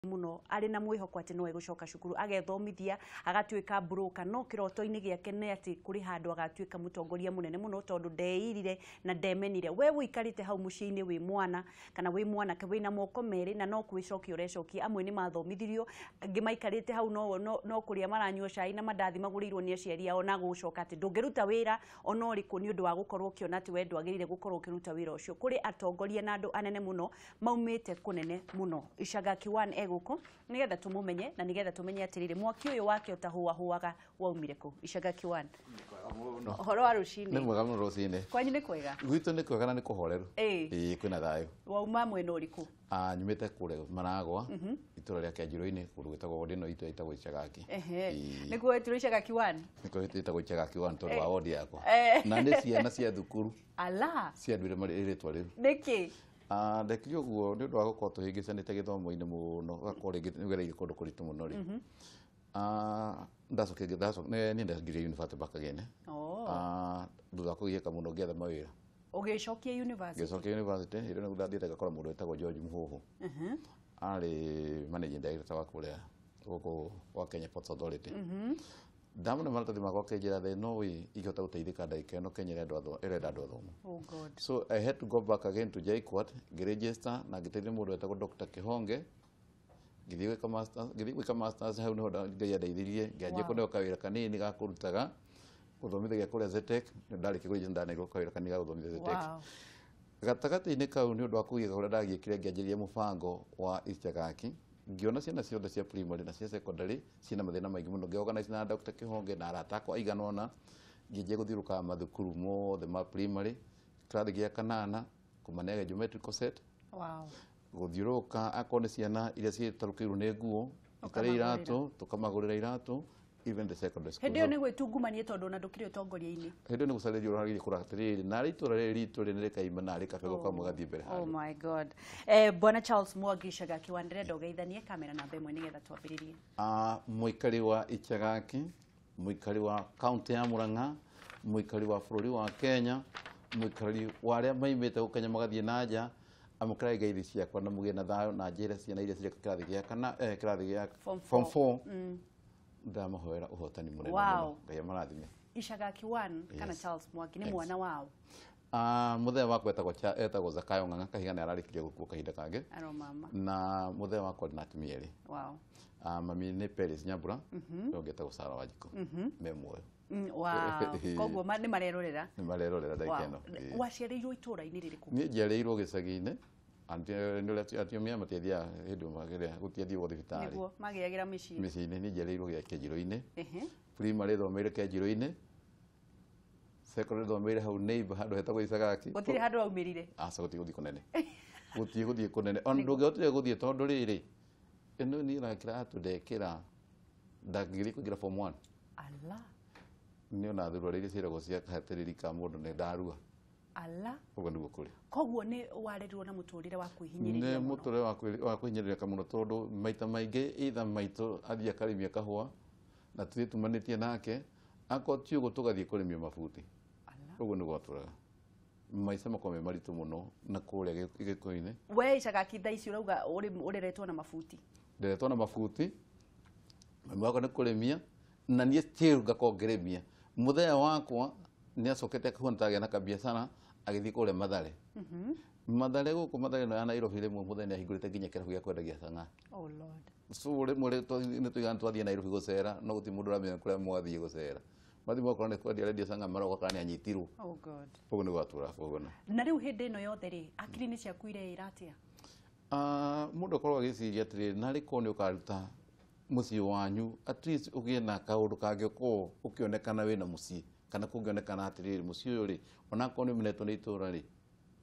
muno ari na mwihoko ati no egucoka cukuru agethomithia agatuika broker no kiroto-ini giake ne ati kuri handu agatuika mutongoria munene muno tondu ndeirire na ndemenire we wikarite hau muciini wi mwana kana wi mwana ke wina moko meri na no kwicokia urecokia amwe ni mathomithirio angi maikarite hau no kuria maranyua cai na mandathi magurirwo ni aciari ao na gucoka ati ndungiruta wira ona uriku ni undu wa gukorwo kiona ati we ndwagirire gukorwo kiruta wira ucio kuri atongoria na andu anene muno maumite kunene muno Icaga Kiwan guko nigetha tumumenye na nigetha tumenye atirire mwaki uyu wake utahua huaga waumire ku Icaga Kiwan horo wa rucini ni mwega muno rucini kwanyu ni kwega gwitu ni kwega na ni kuhoreru kwina thayo wauma mwena uriku nyumite kure Maragwa itura ria Kianjiro-ini kundu gwitagwo wodi no itu itagwo Icagaki nikuo itu Icaga Kiwan nikuo itu itagwo Icagaki Kiwan tondu wa wodi yakwa na ni ciana cia thukuru ala cia ndwire mari ritwa riu niki ndekio guo ni undu wa gukorwo tuhingicanite githomo-ini muno gakorwo ngereire kundu kuritu muno ri ndacoke ni ndangire university back again thutha kugieka muno ngietha mawira ugicokia university ngicokia university ire ni ndathiite ngakora mundu wetagwo George Muhuhu ari managing director wa kuria guku wa Kenya Ports Authority ndamuna maratathi makwa kenjira the no way igota guteithika ndagika ino Kenya irenda andu athomo God so I had to go back again to JKUAT register na ngiteithia mundu wetagwo Dr. Kihonge ngithii masters hau niho ndeithirie ngianjia kuneo kawira kanini ga kurutaga guthomithagia kuria ZTEC ndarikia kuria ndanegwo kawira kanini ga guthomithia ZTEC gatagati-ini kau ni undu wa kugieka kuria ndagiekire ngianjiria mubango wa Icagaki ngiona ciana ciothe cia primary na cia secondary ciina mathina maingi muno ngiorganize na Dr. Kihonge na arata akwa aiganona ngianjia guthiuruka mathukuru mothe ma primary kirathi gia kanana kumanega geometrical set guthiuruka akone ciana iria citarukirwo ni nguo ikare iratu tukamagurira iratu even the secondary school hendio ni gwitungumanie tondu na ndukire utongoria-ini hendio ni gucariria uragire kuratiriri na ritura ritu ri rikaima na rikabego kamwe gathie mbere oh my god bwana Charles Mwangi Icaga Kiwan ndirenda ugeithanie kamera namba imwe nigetha twambiririe muikari wa Icagaki muikari wa county ya Murang'a muikari wa bururi wa Kenya muikari wa aria maimite gukenya magathie nanja amukrai gaithi ciakwa na mugie na thayo na njira ciana iria cireka kirathi gia kana kirathi gia form 4 ndamahoera uhotani munene muno ngai marathime Icaga Kiwan kana Charles Mwangi ni mwana wao muthee wakwa etagwo Zakayo Ng'ang'a kahiga ni ararikirie gukua kahinda kange na muthee wakwa na atumia eri mami ni Peris Nyambura ngetagwo Sarah Wanjiku me muoyo koguo ni marerorera ndaika ino waciarĩirwo itũra-inĩ rĩrĩkũ ni njiarĩirwo gĩcagi-inĩ atumia mateithia hĩndĩ magĩrĩa gũtiathiĩ gwa thibitarĩ nĩguo magĩagĩra mĩciĩ-inĩ ni njiarĩirwo gĩa Kĩanjiro-inĩ primary thomeire Kĩanjiro-inĩ secondary thomeire hau neighbor handũ hetagwo Icagaki gũtirĩ handũ waumĩrire aca gũthiĩ kũnene gũthiĩ kũnene ona ndũngĩhotire gũthiĩ tondũ rĩrĩ ĩno ni ĩrakĩra ndekĩra ndangĩgĩrĩ kũingĩra form 1 ni ona thurwa iria ciragwo cia kahatĩrĩri ka mũndũ nĩ ndarua ũguo nĩguo kũrĩ koguo nĩ warerirwo na mũtũrĩre wa kwĩhinyĩrĩria nĩ mũtũrĩre wa kwĩhinyĩrĩria mũno tondũ maita maingĩ itha maitũ athiĩ akarĩmia kahũa na tũthiĩ tumanĩtie nake akorwo ti ũguo tũgathiĩ kũrĩmia mabuti ũguo nĩ gwatũraga maica makorwo me maritũ mũno na kũrĩa gĩkũyũ-inĩ we Icagaki thaa ici ũrauga ũreretwo na mabuti nderetwo na mabuti mami wakwa nĩ kũrĩmia na niĩ still ngakorwo ngĩrĩmia muthee wakwa ni acokete akahuna tagĩa na kabiacara agĩthiĩ kũrĩa Mathare Mathare gũkũ Mathare no ya Nairobi rĩmwe muthee nĩ ahingũrĩte nginya kĩrabu gĩa kwendagia cang'aa so rĩmwe nĩ tũigana twathiĩ Nairobi gũcera no gũtirĩ mũndũ ũramenya kũrĩa mwathiĩ gũcera mathiĩ mwakorwo nĩ kwendia arendia cang'aa maroga kana nĩ anyitirwo ũguo nĩ gwatũra kuona na rĩu hĩndĩ ĩno yothe rĩ akiri-inĩ ciaku ireĩra atĩa mũndũ akorwo agĩciria atĩrĩrĩ narĩ korwo nĩ ũkaruta muciĩ wanyu at least ũgĩe na kaũndũ kangĩkorwo ũkĩonekana wĩna muciĩ kana kũngĩonekana atĩrĩrĩ muciĩ ũyũ rĩ onakorwo nĩ ũmenetwo nĩ itũra rĩ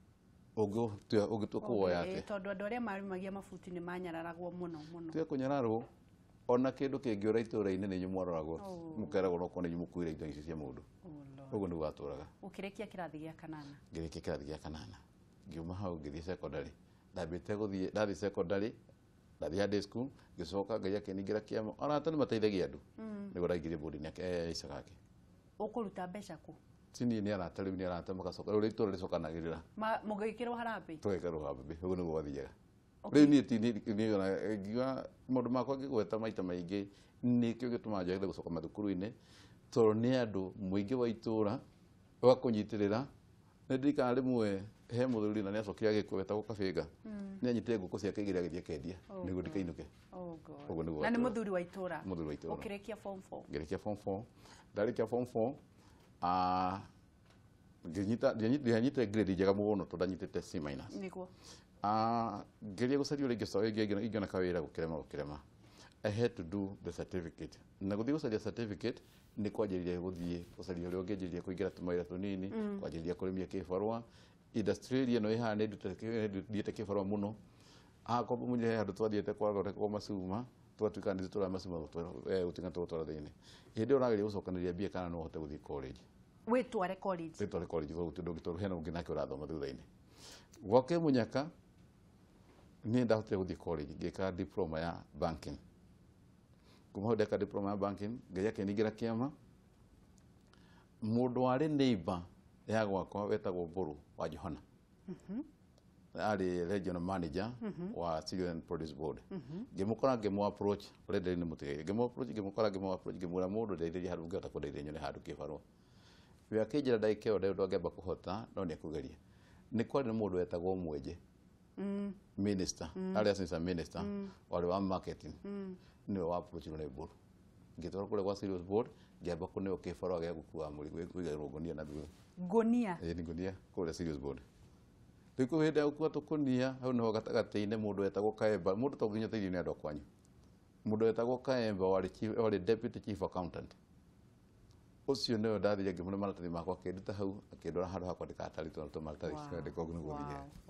ũngĩtua kuoya atĩa tondũ andũ arĩa marimagia mabuti nĩ manyararagwo mũno tiga kũnyararwo ona kĩndũ kĩngĩũra itũra-inĩ nĩ inyuĩ mwaroragwo mũkeragwo nokorwo nĩ inyuĩ mũkuire indo icio cia mũndũ ũguo nĩ gwatũraga ũkĩrĩkia kĩrathi gĩa kanana ngĩrĩkia kĩrathi gĩa kanana ngiuma hau ngĩthiĩ secondary ndathiĩ secondary ndathiĩ high school ngĩcoka ngai akĩningĩra kĩama arata nĩ mateithagia andũ nĩguo ndaingĩrire boarding ya Icagaki ũkũruta mbeca kũ tini nĩ arata rĩu nĩ arata magacoka rĩu itũra rĩcokanagĩrĩra mũgĩkĩrwo harambĩ tũgekĩrwo harambĩ ũguo nĩguo gwathiaga Riu ni ona ngiwa maundu makwa ngigweta maita maingi nikio gituma njagire gucoka mathukuru-ini tondũ nĩ andũ mũingĩ wa itũra wakũnyitirĩra nĩ ndirikana rĩmwe he mũthuri na nĩ acokire agĩkwo wetagwo Kabĩnga nĩ anyitire ngũkũ ciake igĩrĩ agĩthiĩ akendia nĩguo ndikainũke. Na nĩ mũthuri wa itũra ũkĩrĩkia form 4? Ngĩrĩkia form 4, ndarĩkia form 4 ndianyitire grade njega mũno tondũ ndanyitĩte C-. Nĩguo ngeria gũcaria ũrĩa ingĩona kawĩra gũkĩrema. I had to do the certificate. Na gũthiĩ gũcaria certificate nĩ kwanjĩrĩria gũthiĩ gũcaria ũrĩa ũngĩanjĩrĩria kũingĩra tũmawĩra tũnini, kwanjĩrĩria kũrĩmia kĩbarũa. Industry ĩno ĩhaha nĩ ndutĩte kĩbarũa mũno. Akorwo mũnye handũ twathiĩte kwathondekwo macuma, twatuĩka nĩ tũtwara macuma gũtuĩka tũgũtwara thĩinĩ. Hĩndĩ ĩyo ũrageria gũcokanĩrĩria mbia kana no ũhote gũthiĩ college. Wĩtware college? Wĩtware college gũtirĩ ndũngĩtwarwo, hena ũngĩ nake ũrathoma thutha-inĩ. Gwake Mũnyaka niĩ ndahotire gũthiĩ college ngĩka diploma ya banking. Kuma hau ndeka diploma ya banking, Ngai akĩningĩra kĩama. Mũndũ warĩ neighbor ya gwakwa wetagwo Mbũrũ wa Johana, arĩ regional manager wa Cereal and Produce Board. Ngĩmũkora ngĩmũ approach ũrĩa nĩ mũtigaire, ngĩmũ approach ngĩmwĩra mũndũ ndeithĩrĩria handũ ngĩhota kũndeithĩrĩria nyone handũ kĩbarũa. We akĩnjĩra ndagĩka ĩyo ndangĩamba kũhota no nĩ ekũgeria. Nĩ kwarĩ na mũndũ wetagwo Mwenje, minister, arĩ assistant minister warĩ wa marketing, nĩwe wa approach nĩ Mbũrũ. Ngĩtwara kũrĩa gwa Cereals Board, ngĩamba kũneo kĩbarũa gĩa gũkua mũrigo kũigĩrĩrwo ngũnia na thutha. Ngũnia? Nĩ ngũnia kũrĩa Cereals Board. Rĩu hĩndĩ ya gũkua tũkũnia hau nĩho gatagatĩ-inĩ mũndũ wetagwo Kaemba, mũndũ to nginya ũteithio nĩ andũ a kwanyu. Mũndũ wetagwo Kaemba warĩ deputy chief accountant. Ũcio nĩwe ndathire ngĩmũne maratathi makwa akĩnduta hau akĩndwara handũ hakwa ndĩkatarĩtwo na tũmaratathi ndĩka ũguo nĩguo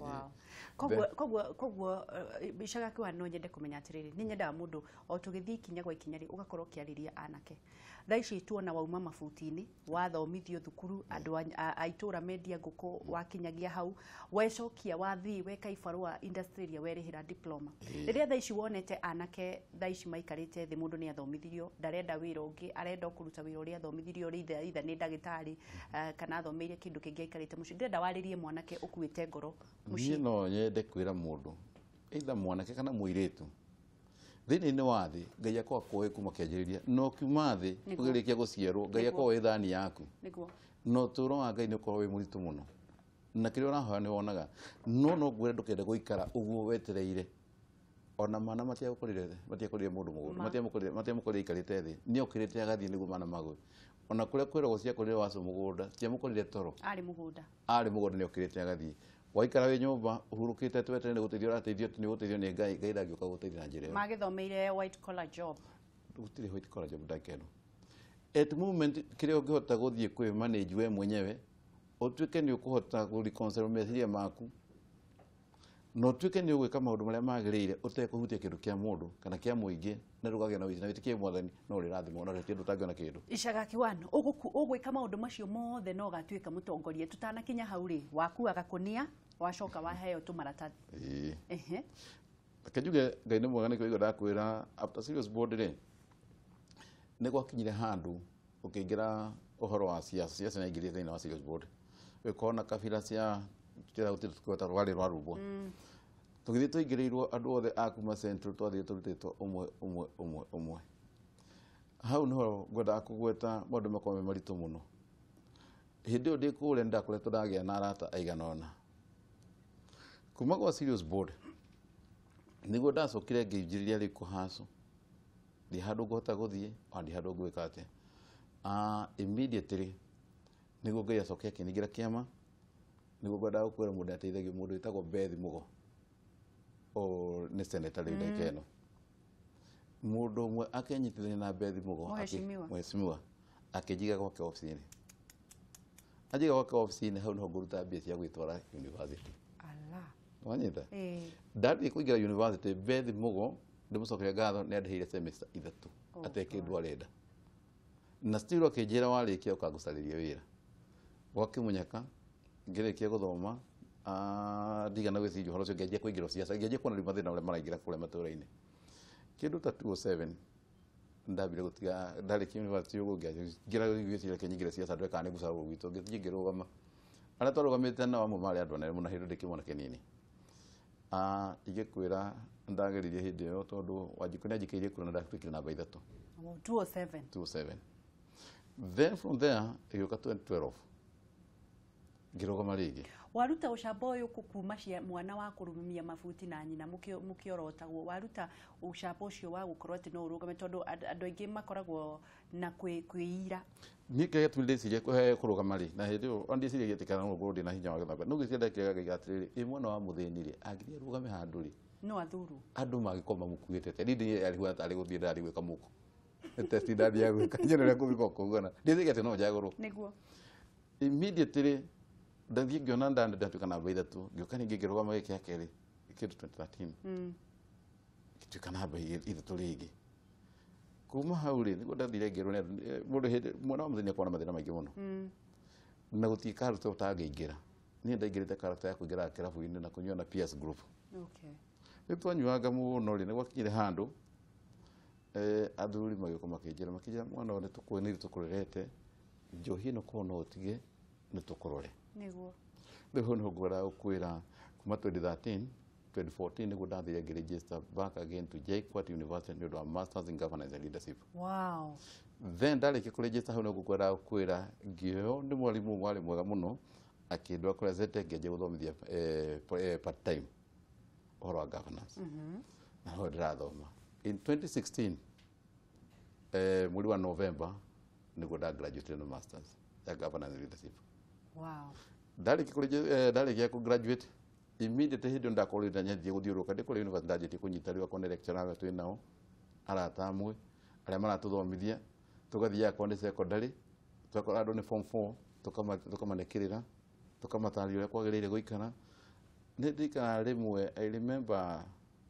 thiĩ. Koguo Bichaga Kiwa no nyende kũmenya atĩrĩrĩ, nĩ nyendaga mũndũ o tũgĩthiĩ ikinya gwa ikinya ũgakorwo ũkĩarĩria anake. Thaa ici tuona wauma mabuti-inĩ, wathomithio thukuru, andũ a itũra mendia ngũkũ, wakinyagia hau, wecokia wathiĩ weka ibarũa industry ĩrĩa werĩhĩra diploma. Rĩrĩa thaa ici wonete anake thaa ici maikarĩte thĩ, mũndũ nĩ athomithirio, ndarenda wĩra ũngĩ, arenda kũruta wĩra ũrĩa athomithirio either nĩ ndagĩtarĩ kana athomeire kĩndũ kĩngĩ aikarĩte mũciĩ. Ndĩrenda warĩrie mwanake ũkuĩte ngoro mũciĩ. Niĩ no nyende kwĩra mũndũ either mwanake kana mũirĩtu thĩinĩ wa thĩ, Ngai akorwo akũĩ kuma kĩanjĩrĩria, no kiuma thĩ ũgĩrĩkia gũciarwo, Ngai akorwo wĩ thani yaku. No ũtũũro wa Ngai nĩ ũkorwo wĩ mũritũ mũno, na kĩrĩa ũrahoya nĩ wonaga. No ngwĩre ndũkende gũikara ũguo wetereire. Ona mana matiakũrire mũndũ mũgũnda, matiamũkorire aikarĩte thĩ, nĩ okĩrĩte agathiĩ nĩguo mana magũe. Ona kũrĩa kwĩragwo ciakũrire wacu mũgũnda, ciamũkorire toro, arĩ mũgũnda nĩ okĩrĩte agathiĩ. Waikara wĩ nyũmba ũhurũkĩte twetere nĩ gũteithio ũrateithio, nĩ gũteithio nĩ Ngai, Ngai ndangĩũka gũteithia na njĩra ĩyo. Magĩthomeire white collar job? Gũtirĩ white collar job ndakeno. At moment kĩrĩa ũngĩhota gũthiĩ kwĩ manage we mwenyewe, ũtuĩke nĩ ũkũhota gũreconcile meciria maku, na ũtuĩke nĩ ũgwĩka maũndũ marĩa magĩrĩire ũtekũhutia kĩndũ kĩa mũndũ kana kĩa mũingĩ, na ndũkagĩa na ũici na wĩtĩkie Mwathani no ũrĩrathimwo na kĩndũ ũtangĩona kĩndũ. Bichaga Kiwa ũgwĩka maũndũ macio mothe no ũgatuĩka mũtongoria. Tutanakinya hau rĩ, wakuaga kũnia wacoka waheo tũmaratathi. Reke njuge Ngai nĩ mwega nĩkĩo ndakwĩra after Cereals Board rĩ, nĩ gwakinyire handũ ũkĩingĩra ũhoro wa ciaca nĩaingĩrire thĩinĩ wa Cereals Board. Wĩkorwo na kabira cia tũkĩhota rwarĩ rwa rũmbũ. Tũgĩthiĩ tũingĩrĩirwo andũ othe a kuma Central, twathiĩ tũrutĩtwo ũmwe. Hau nĩho ngwendaga kũgweta maũndũ makorwo me maritũ mũno. Hĩndĩ ĩyo ndĩ kũrĩa nĩndakoretwo ndagĩa na arata aigana ũna. Kuma gwa Cereals Board nĩguo ndacokire ngĩinjĩrĩria rĩu kũhacũ. Ndĩ handũ ngũhota gũthiĩ, ona ndĩ handũ ngwĩka atĩa. Immediately nĩguo Ngai acoke akĩningĩra kĩama, nĩguo ngwendaga gũkwĩra mũndũ ateithagio, mũndũ wĩtagwo Beth Mugo, nĩ senator rĩu ndeka ĩno. Mũndũ ũmwe akĩnyitithania na Beth Mugo, mheshimiwa, akĩnjiga gwake obici-inĩ. Anjiga gwake obici-inĩ, hau nĩho ngũruta mbia cia gwĩtwara university. Wanyita? Ndathiĩ kũingĩra university, Beth Mugo ndĩmũcokere ngatho nĩ andĩhĩire semester 3 atekĩndũ arenda. Na still akĩnjĩra warĩkia ũkangũcarĩria wĩra. Gwake Mũnyaka ngĩrĩkia gũthoma, ndigana gwĩciria ũhoro ũcio, ngĩanjia kũingĩra ciaca, ngĩanjia kuona rĩu mathĩna marĩa maraingĩra kũrĩa matũũra-inĩ. Kĩndũ ta 2007 ndambire gũtiga, ndarĩkia university ũguo ngĩgĩciria reke nyingĩre ciaca ndũre kana nĩ ngũcarwo gwitũ, ngĩrũgama. Arĩa twarũgamĩte nao amwe marĩ andũ anene mũno hĩndĩ ndĩkĩmwana kĩnini. Igikwira ndageririe hindi yo tondu Wanjiku ni anjikirie kura na ndatuikire namba 3. 207. 207. Then from there igioka 2012 ngirogoma rigi. Waruta ucamba uyu kuma mwana wa kurumia mabuti na nyina mukiorotagwo waruta ucamba ucio wa gukorwo ati no urugame tondu andu aingi makoragwo na kwiira ni kaya tumindicirie kurugama ri na hindi yo ondicirie gitikana no ngorwo ndina hinya wa githaka no gicenda kiaga gigatiri imwe no wa muthinire angirie rugame handu ri no athuru andu magikoma mukuite te ndindi ari huata ari guthie ndari gwika muko testi ndari ya gwika nyene kubiko kugana ndithige ati no njaguru niguo immediately ndathie ngiona ndatuika namba 3 ngioka ningi ngirugama giki ya keri kindu 2013 gituika namba 3 rigi kuma hau ri niguo ndathire ngirwo mundu hindi mwana wa muthenya kwana mathina maingi muno na gutie karuta utangiingira ni ndaingirite karuta ya kuingira kirabu-ini na kunywa na PS group. Okay. Nitwanyuaga muno ri niguo kinyire handu athuri magiko makinjira mwana wa nitukwinire tukurerete njohi no kono utige nitukurore niguo riu no ngwira ukwira kuma 2013 2014 niguo ndathire ngiregister back again to JKUAT University ndio wa Masters in Governance and Leadership. Wow. Then ndareke kuregister hau no ngwira ukwira ngio ni mwalimu mwega muno akindwa kura ZTEC ngeje guthomithia part time ohoro wa governance. Na ho ndirathoma in 2016 mweri wa November niguo nda graduate no masters ya governance and leadership. Wow. Ndarĩkia ku graduate immediately hindi ndakorwo ndanyathie guthiuruka ndi kuri university ndajitie kunyita riwa kone lecturer twi nao arata amwe aria maratuthomithia tugathia kwa secondary twakora andu ni form 4 tukamanekirira tukamataria uria kwagiriire guikara ni ndikara rimwe I remember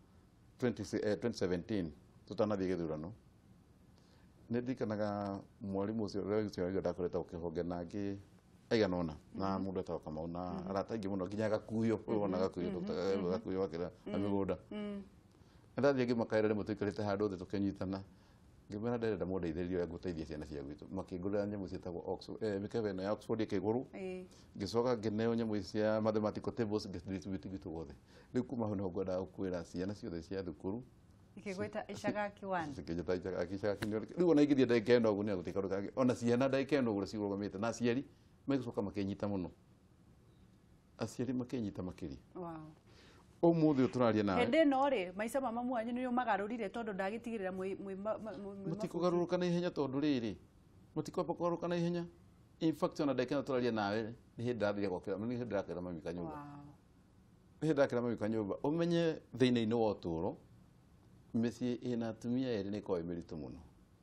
2017 tutanathie githurano ni ndikanaga mwalimu ucio ndakoreta ukihonge nangi aiganona na mundu atoka mauna arata ingi muno nginya gakuyo wona gakuyo gakuyo wakira amigunda ndathie ngimakaira rimwe tuikarite handu thi tukinyitana ngimera nderenda mundeithĩrĩrie nguteithia ciana cia gwitu makingurira nyamu cietagwo Oxford mikebe no ya Oxford ikiguru ngicoka ngineo nyamu cia mathematical tables distribute gitu gothe riu kuma ho no ngwenda ukwira ciana ciothe cia thukuru ikigweta Ishagaki 1 ikigweta Ishagaki riu ona ingithie ndaikenda uguo ni gutikaruka ona ciana ndaikenda uguo cigurumite na ciari magicoka makinyita muno aciari makinyita makiri. Wow. Umuthi uturaria nawe hende no ri maica mama mwanyu niyo magarurire tondu ndagitigirira mutikugaruruka na ihenya tondu riri mutikwamba kugaruruka na ihenya. In fact ona ndakena turaria nawe ni hindi ndathire gwakira ni hindi ndakira mami kanyumba. Wow. Ni hindi ndakira mami kanyumba umenye thiina-ini wa uturo micii ina atumia eri ni kwa miritu muno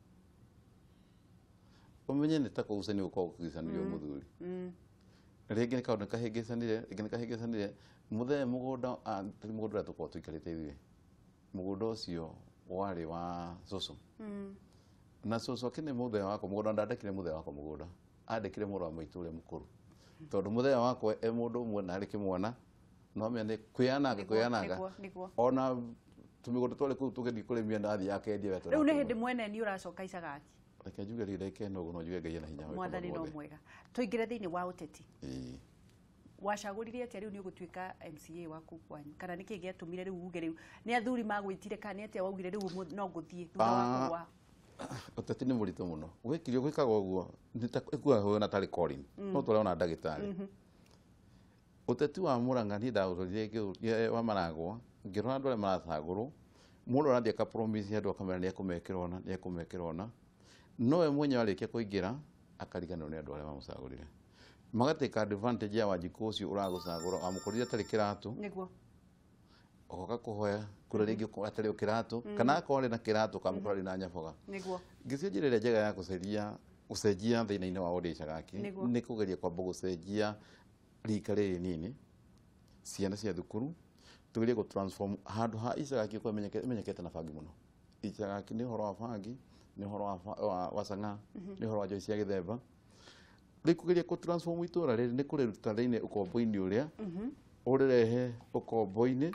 umenye ni ta kugucania ukorwo ukigucanirio muthuri ringi ni kaundu kahingicanire muthee mugunda mugunda tukorwo tuikarite ithuĩ mugunda ucio wari wa cucu na cucu akine muthee wako mugunda ndandekire muthee wako mugunda andekire mũrũ wa maitũ ũrĩa mũkũrũ tondu muthee wako e mũndũ ũmwe na arĩ kĩmwana no mene kwĩyananga ona tumigunda twari kuu tugithii kurimia ndathi yake endie wetu riu ni hindi mwene ni uracoka Ishagaki reke njuge reke no no njuge Ngai na hinya mwathani no mwega tuingire thiini wa uteti wacaguririe atia riu ni ugutuika MCA waku kwanyu kana niki giatumire riu uge riu ni athuri magwitire kana atia waugire riu no nguthie thutha wa kwa uteti ni muritu muno gwikirio gwikaga uguo ikuaga na tari calling no turona ndagitari uteti wa Murang'a ni ndaurire wa Maragwa ngirona andu aria maracagurwo mundu arathie ka promise andu akamera ni ekumekirona no we mwenye arikia kuingira akariganwo ni andu aria mamucagurire magateka advantage ya Wanjiku ucio uragucagura amukurire tari kiratu niguo ogoka kuhoya kura ringi atari kiratu kana akore na kiratu kamukura na nyaboga niguo ngicenjirire njega ya gucenjia thina-ini wa Wode Ishagaki ni kugeria kwamba gucenjia rika riri nini ciana cia thukuru tugerie go transform handu ha Ishagaki kwa menyekete na bangi muno Ishagaki ni horo wa bangi ni horo wa Chang'a ni horo wa njoi cia githemba rikugeria ku transform itura riri ni kuriruta thiini ukombo-ini uria urirehe ukombo-ini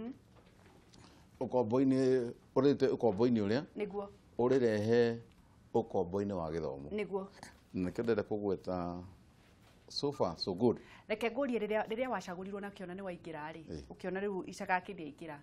urite ukombo-ini uria niguo urirehe ukombo-ini wa githomo niguo nikendete kugweta so far so good. Reke ngũrie rĩrĩa wacagũrirwo na kĩona nĩ waingĩra rĩ ũkĩona rĩu Icagaki ndĩaingĩra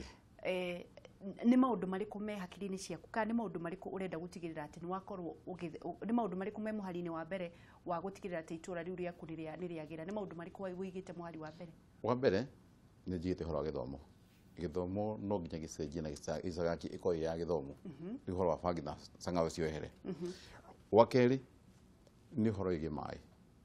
nĩ maũndũ marĩkũ me hakiri-inĩ ciaku kana nĩ maũndũ marĩkũ ũrenda gũtigĩrĩra atĩ nĩ wakorwo nĩ maũndũ marĩkũ me mũhari-inĩ wa mbere wa gũtigĩrĩra atĩ itũra rĩu rĩaku nĩ rĩagĩra nĩ maũndũ marĩkũ wĩigĩte mũhari wa mbere? Wa mbere nĩ njigĩte ũhoro wa gĩthomo. Gĩthomo no nginya gĩcenjie na Icagaki ĩkorwo ya gĩthomo nĩ ũhoro wa bangi na Sang'awe ciohere. Wa kerĩ nĩ ũhoro wĩgiĩ maĩ.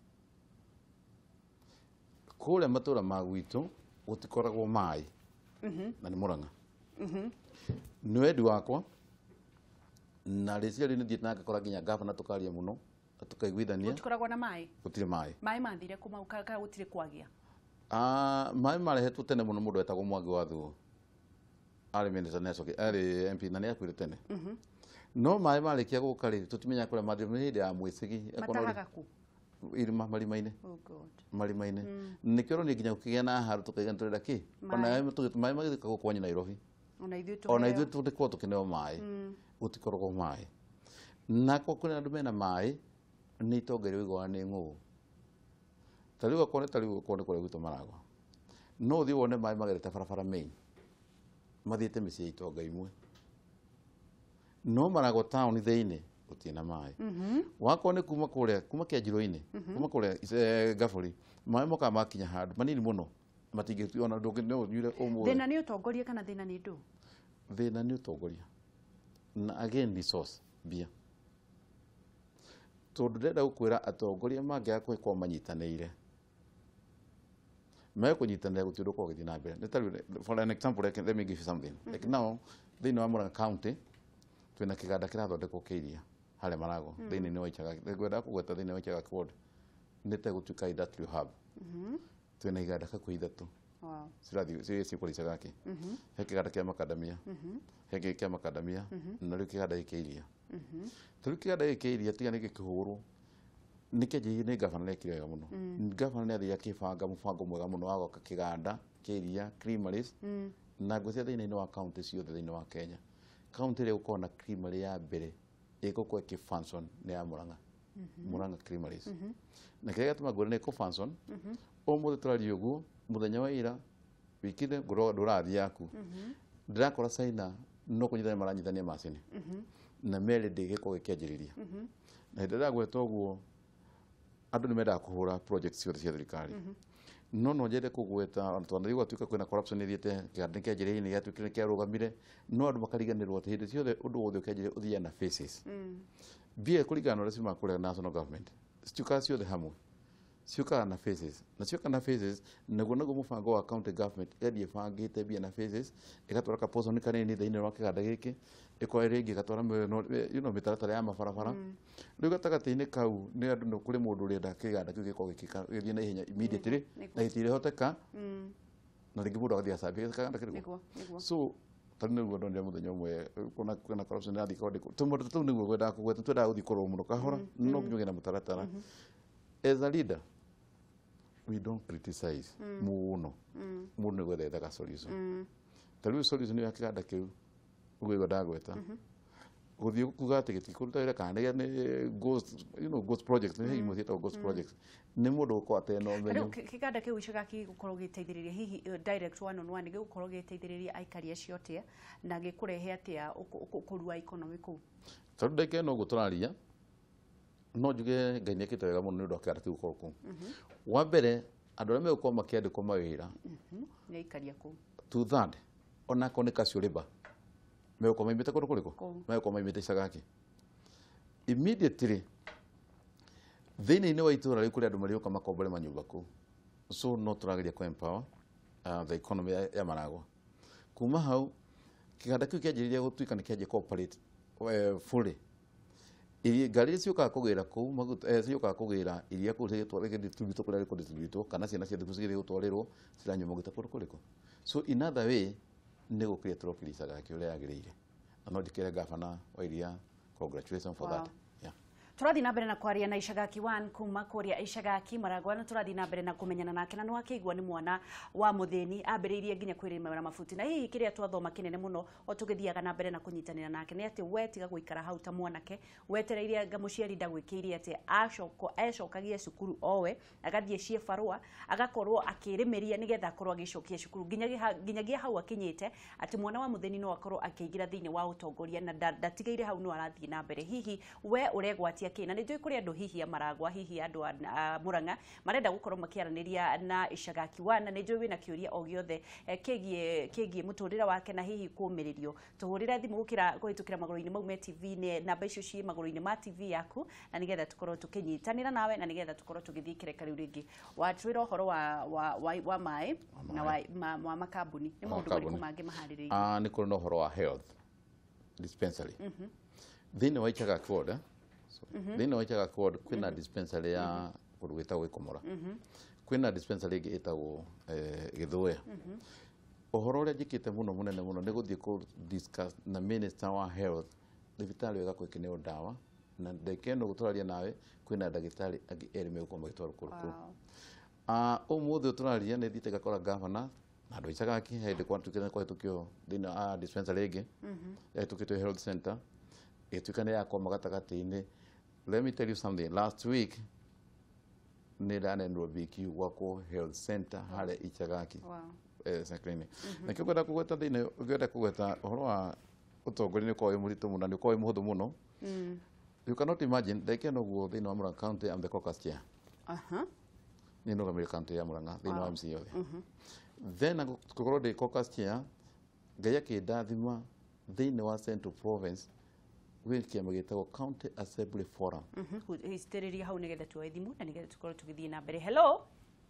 Kũrĩa matũra ma gwitũ gũtikoragwo maĩ na nĩ Mũrang'a. Nĩ wendi wakwa na rĩciria rĩu nĩ thiĩte na ngakora nginya ngabana tũkaria mũno tũkaiguithania. Gũtikoragwo na maĩ? Gũtirĩ maĩ. Maĩ mathire kuma kana gũtirĩ kwagĩa? Maĩ marehetwo tene mũno mũndũ etagwo Mwangi wa Thuo. Arĩ minister Nelson, arĩ MP na nĩ akuire tene. No maĩ marĩkia gũka rĩ tũtimenyaga kũrĩa mathire nĩ hĩndĩ ya Mwĩcĩgi. Matahaga ku? Irima marima-inĩ. Oh God. Marima-inĩ. Nĩkĩo rĩ nginya gũkĩgĩa na haru tũkaigana tũrenda kĩ? Ona maĩ magĩthika gũkũ kwanyu Nairobi. Ona ithuĩ tũkorwo tũkĩneo maĩ. Gũtikoragwo maĩ. Nako kwĩna andũ mena maĩ nĩ itonga iria igwa nĩ ng'ũũ. Ta rĩu akorwo ta rĩu akorwo nĩ kũrĩa gwitũ Maragwa. No ũthiĩ wone maĩ magerete barabara main. Mathiĩte mĩciĩ ya itonga imwe. No Maragwa town thĩinĩ gũtirĩ na maĩ. Wakorwo nĩ kuma kũrĩa kuma Kĩanjĩrũ-inĩ kuma kũrĩa Gabũri maĩ mokaga makinya handũ manini mũno matingĩona ndũngĩnyuire ũmwe. Thĩna nĩ ũtongoria kana thĩna nĩ ndũ? Thĩna nĩ ũtongoria na again resource mbia. Tondũ ndĩrenda gũkwĩra atongoria mangĩaga gũkorwo manyitanĩire kũnyitanĩra gũtirĩ ũndũ ũkoragwo ũgĩthiĩ na mbere. For an example, let me give you something. Like now thĩinĩ wa Mũrang'a county twĩna kĩganda kĩrathondekwo kĩa iria harĩa Maragwa thĩinĩ wa Icagaki. Ngwenda kũgweta thĩinĩ wa Icagaki ward nĩ tegũtuĩka industrial hub. Twĩna iganda kakũ ithatũ cirathiĩ cikũrĩa Icagaki. He kĩganda kĩa makadamia, he kĩngĩ kĩa makadamia na rĩu kĩganda gĩkĩ kĩa iria. Tũrĩ kĩganda gĩkĩ kĩa iria tiga nĩ gĩkĩhũrwo nĩ kĩanjĩrĩirie nĩ gavana nĩ ekire wega mũno. Gavana nĩ athiĩ akĩbanga mũbango mwega mũno wa gwaka kĩganda kĩa iria creameries na ngwĩciria thĩinĩ wa county ciothe thĩinĩ wa Kenya. County ĩrĩa gũkorwo na creamery ya mbere ĩgũkorwo ĩkĩfunction nĩ ya Mũrang'a. Mũrang'a creameries. Na kĩrĩa gĩatũma ngwĩre nĩ ĩkũfunction ũmũthĩ tũraria ũguo mũthenya wa ira wikinde ndũrathiĩ yaku ndĩrakora China no kũnyitania maranyitania macini na meri ndĩgĩkorwo ĩkĩanjĩrĩria. Na hĩndĩ ĩrĩa gwetwo ũguo andũ nĩ mendaga kũhũra project ciothe cia thirikari. No njende kũgweta tondũ rĩu gwatuĩka kwĩna corruption ĩthiĩte kĩganda kĩanjĩrĩirie nĩ gĩatuĩkire nĩ kĩarũgamire no andũ makariganĩrwo atĩ hĩndĩ ciothe ũndũ wothe ũkĩanjĩrĩria ũthiaga na phases. Mbia kũringana na ũrĩa ciumaga kũrĩa national government citiũkaga ciothe hamwe ciũkaga na phases na cioka na phases naguo mũbango wa county government ĩgathiĩ ĩbangĩte mbia na phases ĩgatwara kaportion kanini thĩinĩ wa kĩganda gĩkĩ ĩkoya rĩngĩ ĩgatwara mĩtaratara ya mabarabara. Rĩu gatagatĩ-inĩ kau nĩ andũ nĩ kũrĩ mũndũ ũrenda kĩganda kĩu gĩkorwo gĩthiĩ na ihenya immediately na gĩtirĩhoteka na rĩngĩ mũndũ agathiĩ acambia kĩganda kĩrĩkũ. So tarĩ nĩguo ndonire mũthenya ũmwe kwĩna corruption ĩrathiĩ kwandĩkwo tũmaũndũ tũu nĩguo ngwendaga kũgweta twendaga gũthiĩ kũrorwo mũno kahora no nginya ũgĩe na mũtaratara. As a leader we don't criticize mũno mũndũ nĩ gwetha ethaga solution. Ta rĩu solution ya kĩganda kĩu ũguo ndagweta gũthiĩ kuga atĩ gĩtikũruta wĩra kana nĩ ghost project nĩ imwe ciĩtagwo ghost project nĩ mũndũ ũkorwo atena ũmenyo. Kĩganda kĩu Icagaki gĩgũkorwo gĩteithĩrĩria hihi direct one on one gĩgũkorwo gĩteithĩrĩria aikari acio atĩa na gĩkũrehe atĩa ũkũru wa economy kũu? Tondũ ndagĩka ĩno ũguo tũraria no njuge Ngai nĩ ekĩte wega mũno nĩ ũndũ wa kĩganda kĩu gũkorwo kũu. Wa mbere andũ arĩa megũkorwo makĩandĩkwo mawĩra nĩ aikari a kũu 2/3 onakorwo nĩ casual labor megũkorwo maimĩte kũndũ kũrĩkũ megũkorwo maimĩte Icagaki. Immediately thĩinĩ wa itũra rĩu kũrĩ andũ marĩũka makombore manyũmba kũu. So no tũrageria kũ empower the economy ya Maragwa. Kuma hau kĩganda kĩu kĩanjĩrĩria gũtuĩka nĩ kĩanjia cooperate fully. Ngari iria ciũkaga kũgĩra kũu ciũkaga kũgĩra iria kũu cigĩtwarĩtwo kũrĩa gũkũ kana ciana cia thukuru cigĩthiĩ gũtwarĩrwo ciranyua maguta kũndũ kũrĩkũ. So in other way nĩ gũkĩrĩa tũrokĩria Icagaki ũrĩa yagĩrĩire. Na no njĩkĩre gavana wa iria congratulations for that. turathi na mbere na kwaria na Ishagaki 1 kuma kuria Ishagaki Maragwa na turathi na mbere na kumenyana nake na nwa kigwa ni mwana wa muthini ambiriirie nginya kwirima mafuti na hihi kiria twathoma kinene muno o tugithiaga na mbere na kunyitanira nake ni ati wetiga guikara hau ta mwanake wetereirie ngamuciari ndagwikiirie ati acokagie cukuru owe agathie cie barua agakorwo akirimiria nigetha akorwo agicokia cukuru nginyagia hau akinyite ati mwana wa muthini no akorwo akiingira thiini wa utongoria na ndatigaire hau no arathie na mbere hihi we uregwatia kina ni ndui kuri andu hihi Maragwa hihi andu Murang'a marenda gukorwo makiaraniria na Ishagaki 1 na ni ndui wina kiuria o giothe kigie muturira wake na hihi kumiririo tuhurira thimu guhitukira maguru-ini mau me TV ni namba icio ci maguru-ini ma TV yaku na nigetha tukorwo tukinyitanira nawe na nigetha tukorwo tugithikire kariu ringi watwira horo wa mai na wa makambuni ni maundu mariku mangi mahaririirie ni kuri no horo wa health dispensary thini wa Ishagaki ward thini wa Ishagaki ward kwina dispensary ya kurugita gwikomora kwina dispensary ingi itagwo Githuya ohoro ria njikite muno munene muno ni guthie ku discuss na minister wa health thibitari wega kwikineo ndawa na ndekeno guturaria nawe kwina ndagitari angi eri megukoma gitwaro kuruku umuthi turaria ni thite gakora governor na andu Ishagaki hindi kwatukire kwa tukio thina dispensary ingi tukitwe health center itukane yakwa magatagati-ini. Let me tell you something. Last week, nĩndanenwo BQ gwakwo health center harĩa Ishagaki. Clinic. Na kĩo kwenda kũgweta thĩinĩ ũngĩenda kũgweta ũhoro wa ũtongoria nĩ ũkoragwo wĩ mũritũ mũno na nĩ ũkoragwo wĩ mũhũthũ mũno. You cannot imagine ndeke noguo thĩinĩ wa Murang'a County I'm the caucus chair. Nĩ nũgamĩrĩra county ya Murang'a thĩinĩ wa MCA yothe. Then ngũkorwo ndĩ caucus chair Ngai akĩndathima thĩinĩ wa Central Province kiama gitagwo County Assembly Forum. Histeriria hau nigetha tuoe thimu na nigetha tukorwo tugithie na mbere. Hello.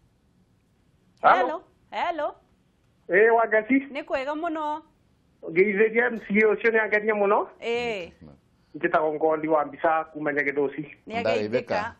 Wangati ni kwega muno ngiithiria MCA ucio ni angenia muno njitagwo Ngondi wa Mbica kuma Nyagethuci ni ageithika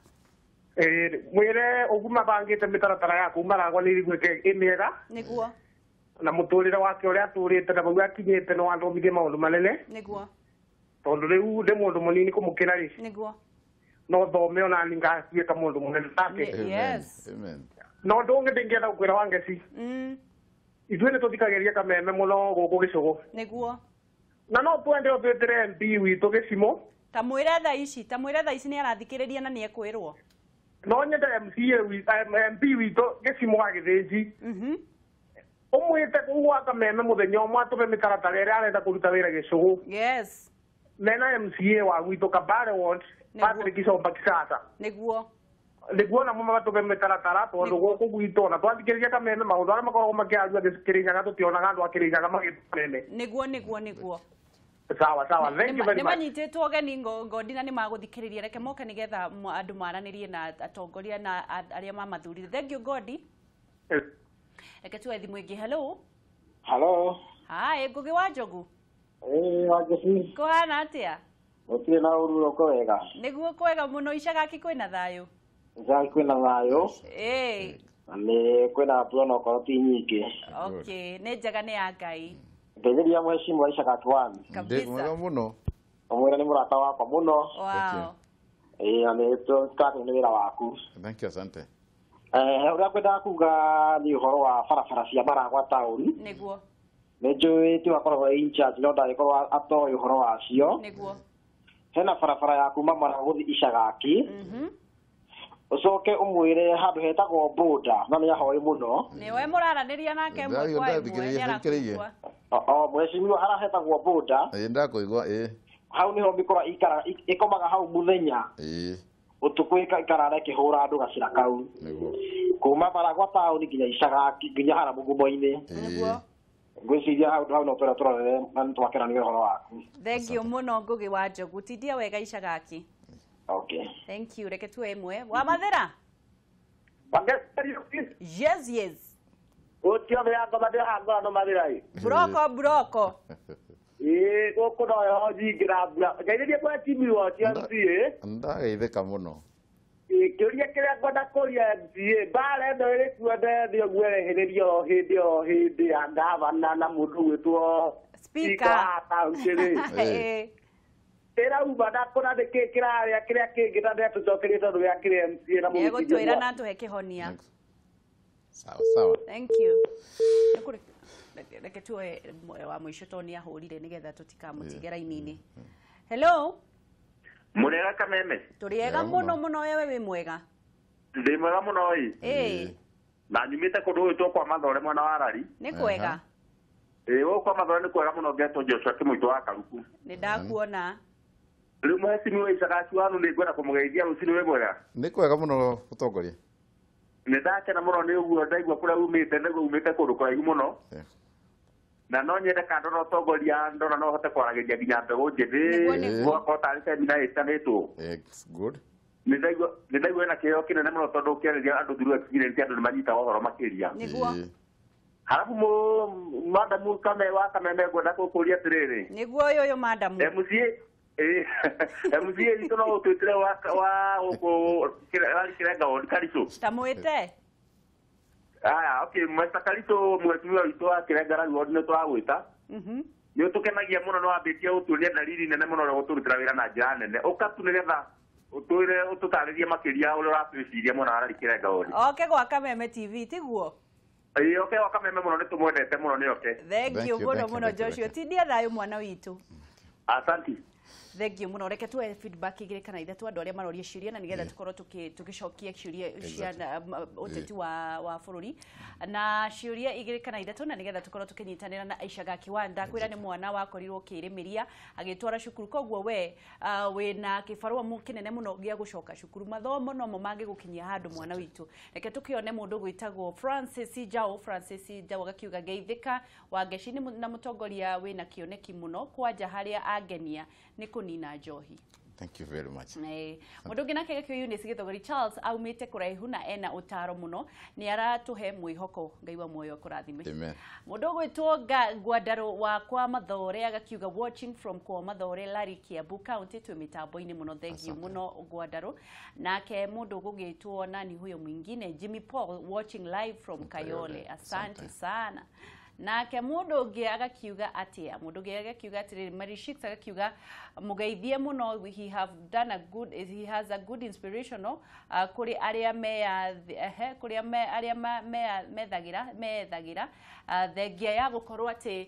mwire uguma bangite mitaratara yaku Maragwa ni rigwike imiega niguo na muturire wake uria aturite na bau akinyite no athomithie maundu manene niguo tondu riu ndi mundu munini kumukira ri niguo no thome ona ningatuika mundu munene take. Yes. Amen. No ndungi ndingienda gukwira Wangeci ithuĩ nĩ tũthikagĩria kameme mũno gũkũ Gĩcũgũ niguo na no twende twĩtĩre MP witũ Gĩcimũ ta mwĩre thaa ici nĩ arathikĩrĩria na nĩ ekwĩrwo no nyende MP witũ Gĩcimũ wa Gĩthĩnji ũmwĩte kũgwa kameme mũthenya ũmwe atũme mĩtaratara ĩrĩa arenda kũruta wĩra Gĩcũgũ. Yes. Mena MCA wa gwitũ Kabare ward Patrick Comba Kisata niguo na mama batuge mitaratara tondu guku gwitũ na twathikĩrĩria kameme maũndũ arĩa makoragwo makĩaria Kĩrĩnyaga tũtionaga andũ a Kĩrĩnyaga magĩtũnene niguo sawa thank you very much. Nĩmanyitĩtwo ũgeni Ngondi na nĩmagũthikĩrĩria reke moke nĩgetha andũ maranĩrie na atongoria na arĩa mamathurire. Thank you Ngondi. Reke tuoe thimũ ĩngĩ. Hello. Hi, Ngũgĩ wa Njogu. Wangeci. Kũhana atĩa? Gũtirĩ na ũru ũko wega. Nĩguo kwega mũno. Ishagaki kwĩna thayũ? Ishagaki kwĩna thayũ. Nĩ kwĩna mbura no korwo ti nyingĩ. Okay, nĩ njega nĩ ya Ngai. Ndeithĩria mheshimiwa Ishagaki 1. Kabisa. Mwega mũno. Ũmwĩre nĩ mũrata wakwa mũno. Wow. Na nĩ tũrakena nĩ wĩra waku. Thank you, asante. Ũrĩa ngwendaga kuga nĩ ũhoro wa barabara cia Maragwa taũni. Nĩguo. Nĩ njũĩ ti wakoragwo in charge no ndagĩkorwo atoĩ ũhoro wacio. Nĩguo. Hena barabara ya kuma Maragwa gũthiĩ Ishagaki. Ucoke umwire handu hetagwo boda na nĩ ahoĩ mũno. Nĩwe mũraranĩria nake mwe kwa ĩmwe nĩ arakũigua. Mheshimiwa harahetagwo boda. Ndakũigua hau niho ngĩkora ikara ikomaga hau mũthenya. Utukũ ikarara ĩkĩhũra andũ gacira kau. Kuma Maragwa taũni nginya Ishagaki nginya hara mũgumo-inĩ. Ngwĩciria hau no tũrarore na nĩtwakenanire ũhoro waku. Thank you mũno Ngũgĩ wa Njogu. Tindia wega Ishagaki. Okay. Thank you. Reke tuwe ĩmwe. Wa Mathĩra? Yes. Ũtiothe ya ngoma ndĩrahangũra no Mathĩra Broko. Gũkũ noyo njingĩra mbura. Ngeithĩrie kwa timu wothe MCA. Ndageithĩka mũno. Kĩũria kĩrĩa ngwenda kũria MCA mbara ĩno ĩrĩ kuo ndethiĩ ũguo ĩrehererio hĩndĩ ya ngavana na mũndũ gwĩtwo Speaker. era uba ndakora ndikikira ya kiria kingi na ndatucokerie tondu ya kiria MCA na Yego twira na tuhe kihonia. Sawa sawa. Thank you. Reke tuwe wa mwisho toni ahurire nigetha tutikamutigera inini. Hello. Murega Kameme. Turiega muno muno wewe wi mwega. Ndi mwega muno ii. Na nyumite kundu gwitwo kwa Mathore mwana wa Rari. Ni kwega. Wo kwa Mathore ni kwega muno ngetwo Joshua Kimuito wa Karuku. Ni ndakuona. Riu muhecimi wa Icagaki wanu ni ngwenda kumugeithia rucini wi mwega. Ni kwega muno gutongoria. Ni ndakena muno ni uguo ndaigua kuria umite niguo umite kundu kuraihu muno. Na no nyende kando no tongoria ndona no hote kwarageria nginya mbegu njithi gwakwa tarĩ semina ĩtanĩtwo. Good. Nĩ ndaigua na kĩheo kĩnene mũno tondũ ũkĩarĩria andũ through experience andũ nĩ manyitaga ũhoro makĩria. Nĩguo. Halafu madamu Kameme ngwenda gũkũria atĩrĩrĩ. Nĩguo ũyũ madamu. MCA witũ no ũtwĩtire wa gũkũ Kirenga ward Kariso. Tamwĩte. Aya, okay, Mr. Kariso mweshimiwa witũ wa Kirenga ward nĩ twagwĩta. Nĩ ũtũkenagia mũno no wambĩtie gũtuonia dalili nene mũno ũrĩa gũtũrutĩra wĩra na njĩra nene. Ũkatu nĩgetha ũtũtarĩrie makĩria ũrĩa ũratwĩciria mũno harĩ Kirenga ward. Oke gwa Kameme TV tiguo. Oke gwa Kameme mũno nĩ tũmwendete mũno nĩ oke. Thank you mũno Joshua. Tindia thayũ mwana witũ. Asante. Thank you muno. Reke tuwe feedback igire kana ithatũ andũ arĩa maroria ciũria na nigetha tukorwo tugicokia ciũria cia ũteti wa bũrũri na ciũria igire kana ithatũ na nigetha tukorwo tukinyitanĩra na Icagaki wa ndakwĩra nĩ mwana wakorirwo kĩrĩmĩria agĩtwara cukuru koguo we wĩna kĩbarũa kĩnene mũno gĩa gũcoka cukuru mathomo no mo mangĩgũkinyia handũ mwana witũ. Reke tukĩone mũndũ gwĩtagwo Francis Jao agakiuga geithĩka wa ngeci na mũtongoria wĩna kĩoneki mũno kwanja harĩa angenia nĩ kunina njohi. Thank you very much. Mundu ngina kega kyo Eunice Githogori Charles aumite kuraihu na ena utaro muno ni aratuhe mwihoko ngai wa moyo kurathime. Amen. Mundu gwitwo Gwadaro wa kwa Mathore agakiuga watching from kwa Mathore Larry Kiambu County twi mitambo-ini muno thank you muno Gwadaro. Nake mundu gugitwo nani huyo mwingine Jimmy Paul watching live from Kayole. Asante sana. Nake mundu ungi agakiuga atia mundu ungi agakiuga atiri Marishix agakiuga mugeithie muno he has a good inspirational kuri aria kuri aria methagira thengia ya gukorwo ati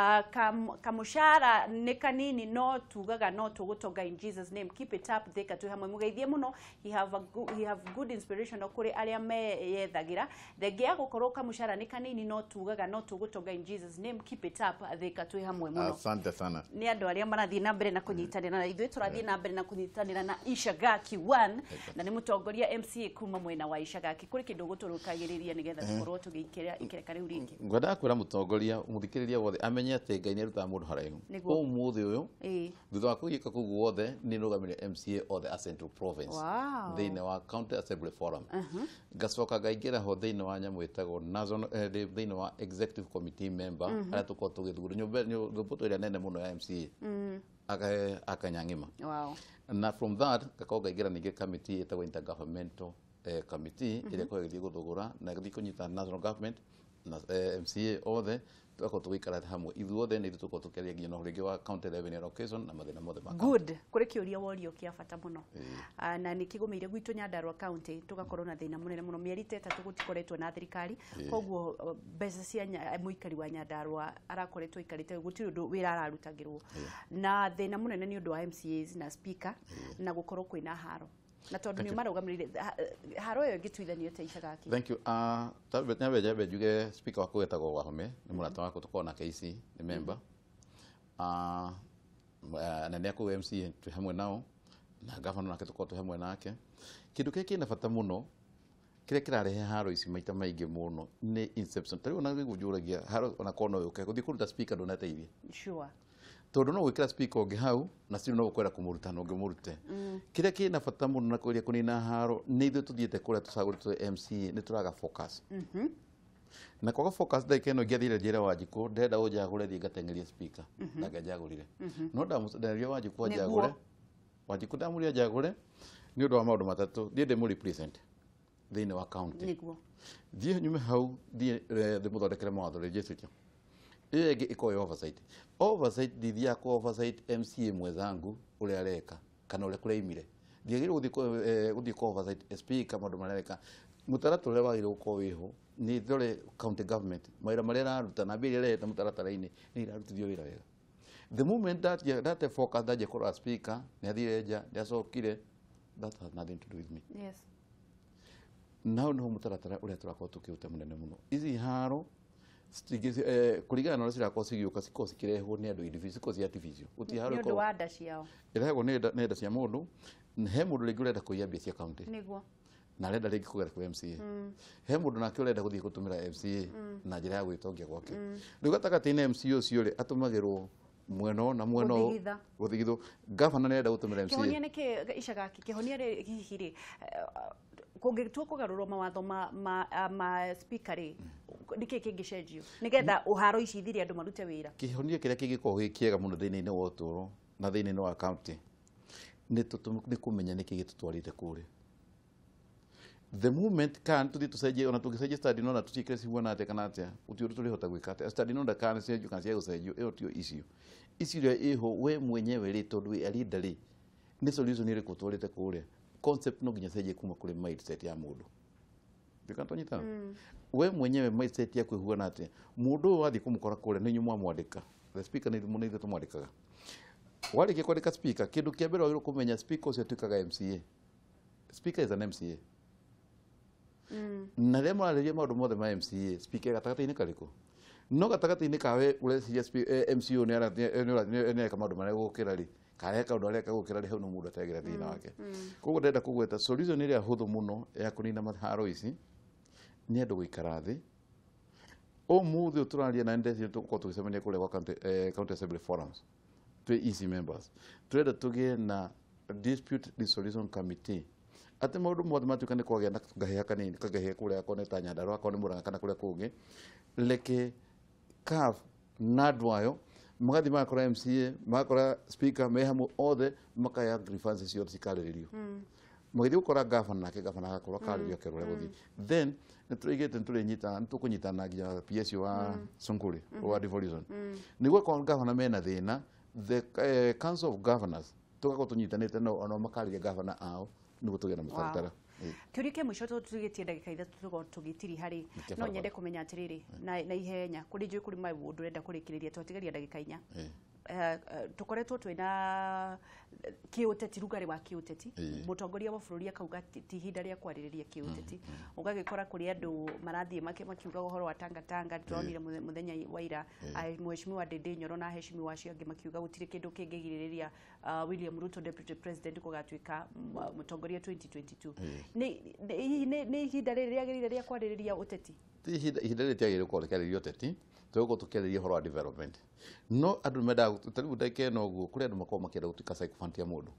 kamushara ni kanini no tugaga no tugutonga in Jesus name keep it up thika tu hamwe mugeithie muno he have good inspirational kuri aria methagira thengia ya gukorwo kamushara ni kanini no tugaga no tugutonga in Jesus name keep it up thika tu hamwe muno. Asante sana. Ni andu aria marathie na mbere na kunyitanira na ithuĩ tũrathiĩ na mbere na kunyitanira na Icagaki 1 na nĩ mũtongoria MCA kuma mwena wa Icagaki kuri kindu gũtũrũkagĩrĩria nigetha tukorwo tũgĩikĩra ikereka rĩu rĩngĩ. Ngwenda kwĩra mũtongoria mũthikĩrĩria wothe amenye atĩ Ngai nĩ arutaga mũndũ haraihu. Ũmũthĩ ũyũ thutha wa kũgĩka kũu wothe nĩ nũgamĩrĩire MCA othe a Central Province thĩinĩ wa County Assembly Forum. Ngacoka ngaingĩra ho thĩinĩ wa nyamũ ĩtagwo national thĩinĩ wa Executive Committee member arĩa tũkorwo tũgĩthura nyũmba ĩrĩa nene mũno ya MCA akanyang'ima. Na from that ngakorwo ngaingĩra ningĩ committee ĩtagwo intergovernmental committee ĩrĩa ĩkoragwo ĩgĩthiĩ gũthũgũra na ĩgĩthiĩ kũnyita national government na MCA othe tuko tuikara hamwe ithuothe nĩ tuko tukeria nginya no rĩngĩ wa county revenue allocation na mathĩna mothe ma good kuri kiuria worio kia bata muno na nikigumeire gwitũ Nyandarua county tugakorwo na thĩna mũnene muno mĩeri 3 gutikoretwo na thirikari koguo mbeca cia muikari wa Nyandarua arakoretwo ikarite gutiri undu wira ararutagirwo na thĩna mũnene ni undu wa MCAs na speaker na gukorwo kwina haro na tondu ni marugamirire haro yo gituithanio ta Icagaki. Thank you. Tabe juge speaker wako wetagwo Wahome ni murata wako tukona na KC ni member na nĩ akũwe MCA twi hamwe nao na governor nake tukorwo twi hamwe nake kindu kiki na bata muno kire kirarehe haro ici maita maingĩ muno ni inception tari ona gũjũragia haro ona kono yuke guthi kuruta speaker ndonateithia sure tondu no gwikira speaker ungi hau na sio no gukwera kumuruta no ngimurute kire kina bata muno na kuria kunina haro ni ithu tuthiete kuria tucagurite MC ni turaga focus na kwa focus da ikeno giathire njira Wanjiku ndenda ujagure thi ngatengeria speaker na ngajagurire no ndamucenderia Wanjiku ajagure Wanjiku ndamuria jagure ni undu wa maundu matatu thie ndemu represent thine wa county niguo thie nyume hau thie muthondekere mawatho register Ile iko oversight. Oversight ndithia ko oversight MCA mwenzangu ule areka kana ule kureimire. Ndiagire guthii ko oversight speaker maundu mareka. Mutaratara wa iro ko wiho ni dole county government maira marera aruta na bili leta mutaratara-ini ni irarutithio wira wega. The moment that focus that jekora speaker ni athireja ndiacokire that has nothing to do with me. Yes. Now no mutaratara uria turakorwo tukiuta munene muno. Izi haro kurigana na cirakwo cigiuka ciko cikirehwo ni andu individual ciko cia artificial. Uti haro ko. Ndio wada ciao. Irehwo nenda cia mundu he mundu ringi urenda kuiya mbia cia county. Niguo. Na arenda ringi kugera kwa MCA. He mundu nake urenda guthii gutumira MCA na njira ya gwitongia gwake. Riu gatagati-ini MCA ucio ri atumagirwo mweno na mweno guthigitho gavana nenda gutumira MCA. Kihonia niki icagaki kihonia ri hihi ri kungitua kugarurwo mawatho ma speaker ri niki kingicenjio nigetha uharo ici ithire andu marute wira. Kihonia kiria kingikorwo gikiega muno thiini-ini wa uturo na thiini-ini wa county ni kumenya niki gitutwarite kure. The moment can tuthi tucenjie ona tungicenjia study no na tucikire cihuana atia kana atia uti undu turihota gwika atia study no ndakana cenjio kana cia gucenjio iyo tio issue ria iho we mwenyewe ri tondu wi arida ri ni solution iri kutwarite kure. Concept no nginya cenjie kuma kuri mindset ya mundu ndikantonyita we mwenyewe mindset yaku ihuana atia mundu wathi kumukora kure ni nyumwa mwandika the speaker ni mundu ithu mwandikaga wali kikwandika speaker kindu kia mbere wagirwo kumenya speaker ucio tuikaga MCA. Speaker is an MCA. Na rĩmwe arĩria maũndũ mothe ma MCA speaker gatagata-inĩ karĩkũ no gatagata-inĩ kawe ũreciria MCA nĩ areka maũndũ marĩa gũkĩra rĩ kareka ũndũ areka gũkĩra rĩ hau no mũndũ ategera thĩna wake. Koguo ndenda kũgweta solution ĩrĩa hũthũ mũno ya kũnina maharo ici nĩ andũ gũikara thĩ. Ũmũthĩ tũraria na ndeci tũkorwo tũgĩcemania kũrĩa gwa county assembly forums twĩ EC members tũrenda tũgĩe na dispute resolution committee ati maundu mothe matuika ni kwagĩa na ngahĩha kanini kangahĩha kũrĩa akorwo nĩ ta Nyandarua akorwo nĩ Mũrang'a kana kũrĩa kũngĩ leke CAF na andũ ayo magathi magakora MCA magakora speaker me hamwe othe makaya grievances ciothe cikarĩrĩrio mũgĩthiĩ gũkora gavana nake gavana agakorwo akarĩrio kerwo ũrĩa gũthiĩ then nĩtũraigĩte nĩtũkũnyitana nginya PS wa Sonkuri wa devolution nĩguo kwa gavana mena thĩna the council of governors tugakorwo tũnyitanĩte no makarĩria gavana ao niguo tugĩe na mũtaratara. Kiuria kia mwisho tugitie ndagika ithatũ tugo tugitiri hari no nyende kumenya atiriri na ihenya kuri njui kuri maundu urenda kurikiriria twatigaria ndagika 4 tukoretwo twina kiuteti rugari wa kiuteti mutongoria wa bururi akauga ti hinda ria kwaririria kiuteti ugagikora kuri andu marathie makiuga uhoro wa tanga turonire muthenya wa ira mheshimiwa Ndindi Nyoro na heshimiwa acio angi makiuga gutire kindu kingigiriria William Ruto deputy president kugatuika mutongoria 2022 ni hinda ria ria kwaririria uteti ti hinda ria tiagire kwaririria uteti tugo tukeriria horo wa development no andu menda taribu ndake no guo kuri andu makorwo makenda gutuika psychophant ya mundu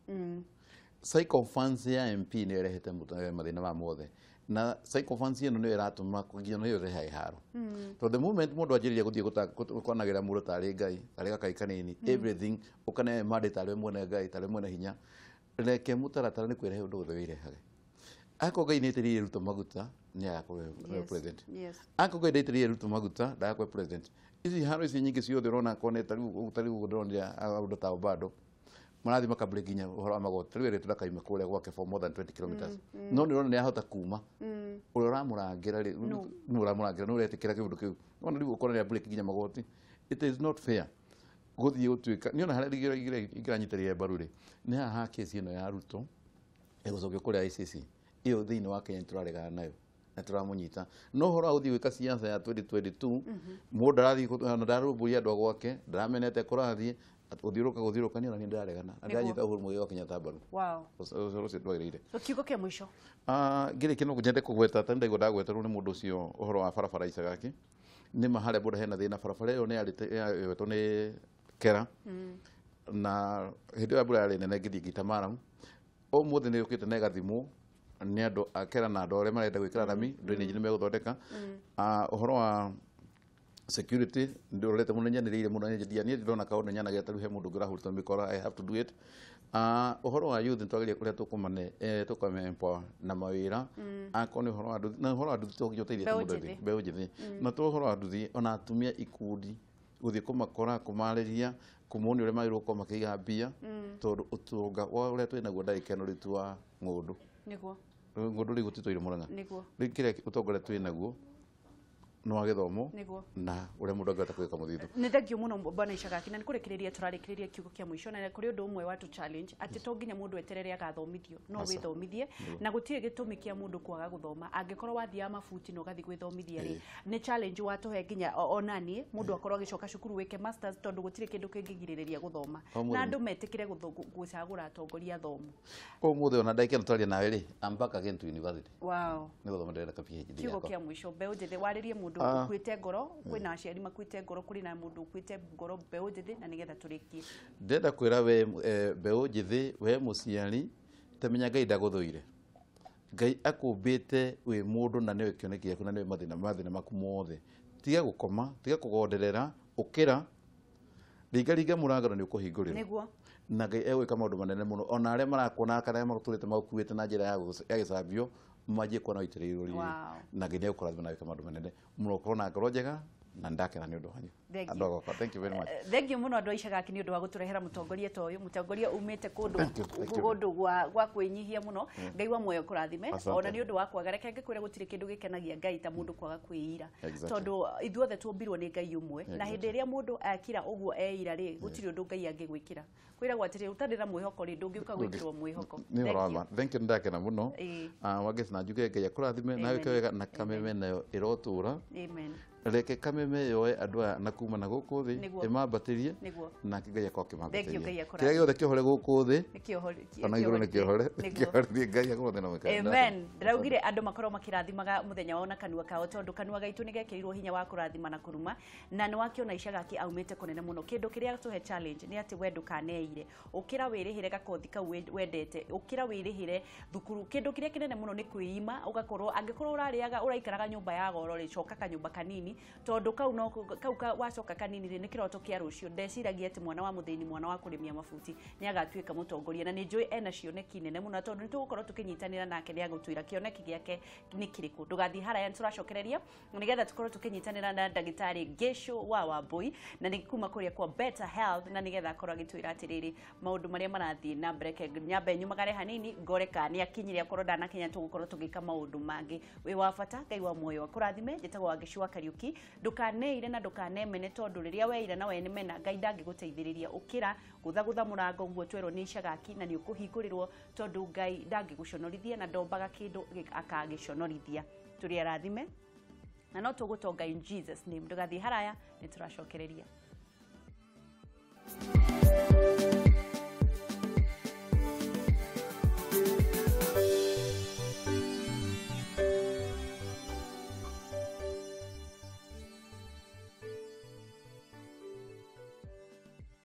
psychophant ya MP ni irehete mathina ma mothe na psychophant ino ni iratuma kugia no yore hai haro to the moment mundu ajiriria guthie gukanagira mundu tari ngai tari gakai kanini everything ukane made tari mwene ngai tari mwene hinya reke mutaratara ni kwirehe undu gothe wirehage ako ngai ni tiri Ruto maguta ni agakorwo president ako ngai nditiri Ruto maguta ndagakorwo president ici haro ici nyingi ciothe urona kone tariu gudronja undu ta bado marathi makabure nginya uhoro wa magoti tariu ri turakaima kuria gwake for more than 20 kilometers no ndirona ni ahota kuma uria uramurangira ri no uramurangira no uretikira kiundu kiu ona riu ukona ni break nginya magoti it is not fair guthie utuika ni ona haria igiranyitĩrĩria mbaru ri ni haha case ino ya Ruto egũcokio kuria ICC iyo thiini wa Kenya turaregana nayo na turamunyita no horo uthii gwika siasa ya 2022 mundu arathi ndarumburia andu gwake ndaramenete kurathie uthiruka ni ona ni ndaregana ndanyita Uhuru Muigai wa Kenyatta mbaru ucio ndwagĩrĩire so kiugo kia mwisho ngire kino nyende kugweta ta ndaigo ndagweterwo ni mundu ucio uhoro wa barabara icagaki ni mahare mundu hena thina barabara iyo ni arĩtwo ni kera na hindi ya mbura yari nene ngithii Gitamaram umuthi ni ukite na gathimo ni andu akera na andu arĩa marenda gwĩkĩra rami drainage ni megũthondeka uhoro wa security ndorete muno nyanĩrĩire muno nyendia ni ndona kaundu nyanagia taru he mundu ngĩrahurutwo mikora I have to do it Uhoro wa youth twageria kuria tukumane tukamempa na mawira akoni uhoro wa nduthi na uhoro wa nduthi tugiteithia mundu mbeu njithi na tu uhoro wa nduthi ona atumia ikundi guthie kumakora kumariria kumoni ure magirwo ko makiga mbia tondu utunga wa uria twinaguo ndarikeno ritu wa ngundu ngundu ri gutitwire muranga rikire utongore twinaguo no agithomo na uria mundu angata kwika muthithu ni thengio muno bwana Ishagaki na nikurekereria turarikireria kiugo kia mwisho na kuri undu umwe watu challenge ati to nginya mundu eterere agathomithio no withomithie na gutire gitumi kia mundu kwaga guthoma angikorwo wathia mabuti no gathi gwithomithia ri ni challenge watu he nginya onani mundu akorwo agicoka cukuru weke masters tondu gutire kindu kingigiriria guthoma na andu metikire gucagura atongoria thomo muthe ona ndaikira twaria nawe ri ambaka Kentu University ni guthoma ndenda ka PhD kiugo kia mwisho mbeu njithi waririe mundu kwite ngoro kwina aciari makwite ngoro kuri na mundu kwite ngoro mbeu njithi na nigetha turikie ndenda kwira we mbeu njithi we muciari temenya Ngai ndaguthuire Ngai akumbite we mundu na niwe kioneki yaku na niwe mathina maku mothe tiga gukoma tiga kugonderera ukira ringa murangano ni ukuhingurirwo niguo na Ngai egwika maundu manene muno ona aria marakona kana maguturite makuite na njira ya gicambio majie kuona itiririo na Ngai egukora na wika maundu manene muno korona ngoro njega na ndakena ni undu wanyu andogo thank you very much thank you muno andu Ishagaki ni undu wa guturehera mutongoria ta uyu mutongoria umite kundu gwa kwinyihia muno Ngai wa muoyo kurathime ona ni undu wa kwaga reke ngikwira gutire kindu gikenagia Ngai ta mundu kwaga kwiira tondu ithuothe tumbirwo ni Ngai umwe na hindi iria mundu akira uguo eira ri gutire undu Ngai angigwikira kwira gwatire utandira mwihoko ri ndungiuka gwikirwo mwihoko ni horama thank you ndakena muno wagesi na njuge Ngai akurathime na wike wega na kameme nayo irotura amen reke kameme yoe andu na kuma na guku thi imambatirie na Ngai akwa kimambatirie kiria giothe kihore guku thi ona iguru ni kihore Ngai akwa na mweka amen ndiraugire andu makorwo makirathimaga muthenya wao na kanua kao tondu kanua gaitu ni gekirirwo hinya wa kurathima na kuruma na ni wakiona Ishagaki aumite kunene muno kindu kiria tuhe challenge ni ati wendu kaneire ukira wirihire gakothi kau wendete ukira wirihire thukuru kindu kiria kinene muno ni kuima ugakorwo angikorwo urariaga uraikaraga nyumba ya goro ri coka kanyumba kanini tondu kau no kau wacoka kanini ri ni kiroto kia rucio ndeciragia ati mwana wa muthini mwana wa kurimia mabuti ni agatuika mutongoria na ni njui ena cioneki nene muno tondu ni tugukorwo tukinyitanira nake ni agutwira kioneki giake ni kiriku ndugathi haraya turacokereria nigetha tukorwo tukinyitanira na ndagitari Gesho wa Wambui na ni kuma kuria kwa Better Health na nigetha akorwo agitwira atiriri maundu maria marathii na breke nyambe nyumagare hanini ngoreka ni akinyire akorwo ndanakinya tugukorwo tugika maundu mangi wi wa bata Ngai wa muoyo akurathime njitagwo wa Gesho wa Kariuki ndukaneire na ndukanemene tondu riria weira na wene mena Ngai ndangiguteithiriria ukira guthagutha murango guo twerwo ni Ishagaki na ni ukuhingurirwo tondu Ngai ndangiguconorithia na ndombaga kindu akagiconorithia turi arathime na no tugutonga in Jesus name ndugathi haraya ni turacokereria